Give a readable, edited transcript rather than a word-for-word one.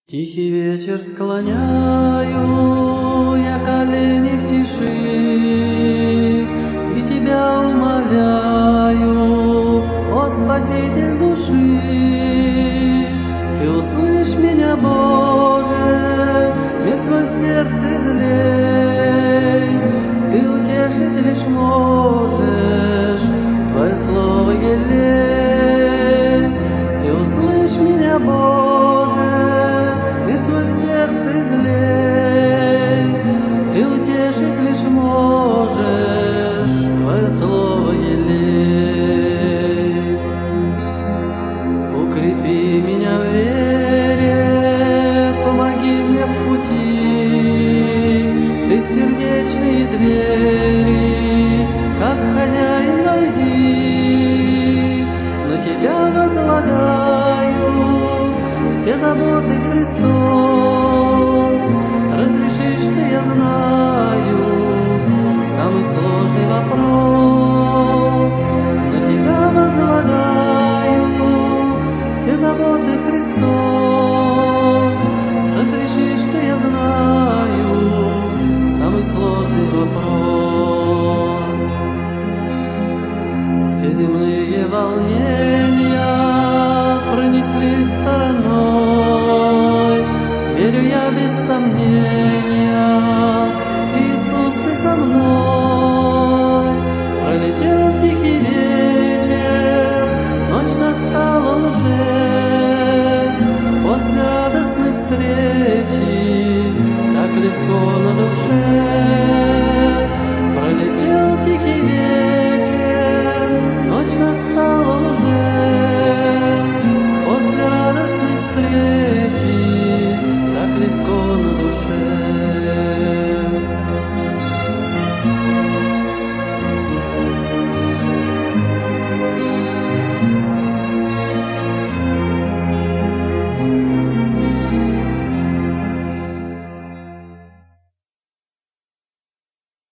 Тихий вечер склоняю я колени в тиши и тебя умоляю, о Спаситель души. Ты услышь меня, Боже, мир твой в сердце излей. Ты утешить лишь можешь, твое слово елей. Ты услышь меня, Боже, мир твой в сердце излей. Ты утешить лишь можешь, твое слово елей. Укрепи меня в вере, помоги мне в пути. Ты в сердечные двери, как хозяин, войди. На тебя возлагаю все заботы, Христос. Разрешишь ты, я знаю, самый сложный вопрос. На тебя возлагаю все заботы, Христос. Разрешишь ты, я знаю, самый сложный вопрос. Все земные волнения пронеслись стороной. Верю я без сомнения, Иисус, ты со мной. Пролетел тихий вечер, ночь настала уже. После радостной встречи так легко на душе.